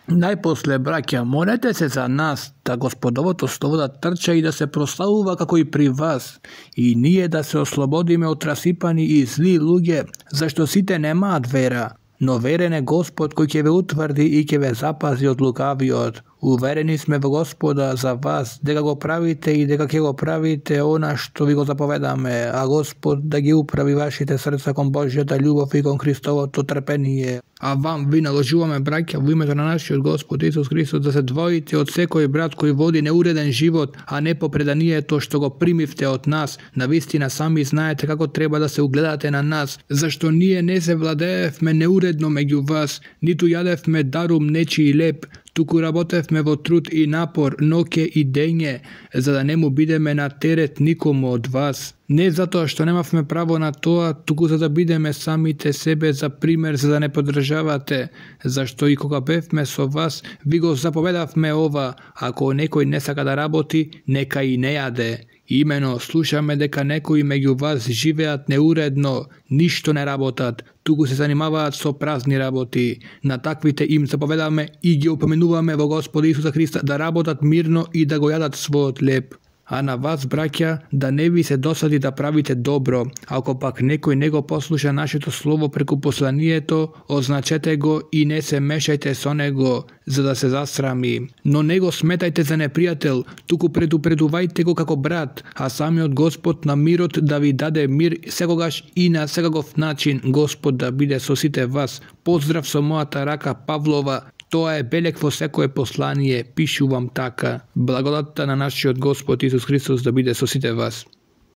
Najpосле, браќа, молете се за нас, да Господовото слово да трча и да се прославува како и при вас, и ние да се ослободиме од расипани и зли луѓе, зашто сите немаат вера, но верен е Господ кој ќе ве утврди и ќе ве запази од лукавиот. Уверени сме во Господа за вас, дека го правите и дека ќе го правите она што ви го заповедаме, а Господ да ги управи вашите срца кон Божјата љубов и кон Христовото трпение. А вам ви наложуваме, браќа, во името на нашиот Господ Исус Христос, да се двоите од секој брат кој води неуреден живот, а не по преданието што го примивте од нас. Навистина сами знаете како треба да се угледате на нас, зашто ние не се владеевме неуредно меѓу вас, ниту јадевме дарум нечии леп, туку работевме во труд и напор, ноќе и дење, за да не му бидеме на терет никому од вас. Не затоа што немавме право на тоа, туку за да бидеме самите себе за пример, за да не поддржавате, зашто и кога бевме со вас, ви го заповедавме ова, ако некој не сака да работи, нека и не јаде. Имено, слушаме дека некои меѓу вас живеат неуредно, ништо не работат, туку се занимаваат со празни работи. На таквите им заповедаме и ги опоменуваме во Господа Исуса Христа да работат мирно и да го јадат својот леп. А на вас, браќа, да не ви се досади да правите добро. Ако пак некој не го послуша нашето слово преку посланието, означете го и не се мешајте со него, за да се засрами. Но не го сметајте за непријател, туку предупредувајте го како брат, а самиот Господ на мирот да ви даде мир секогаш и на секаков начин. Господ да биде со сите вас. Поздрав со мојата рака Павлова. Тоа е белег во секое послание, пишувам така. Благодатта на нашиот Господ Исус Христос да биде со сите вас.